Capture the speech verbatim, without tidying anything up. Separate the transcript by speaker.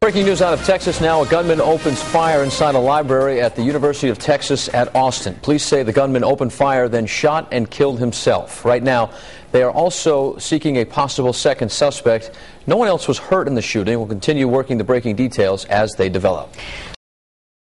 Speaker 1: Breaking news out of Texas now. A gunman opens fire inside a library at the University of Texas at Austin. Police say the gunman opened fire, then shot and killed himself. Right now, they are also seeking a possible second suspect. No one else was hurt in the shooting. We'll continue working the breaking details as they develop.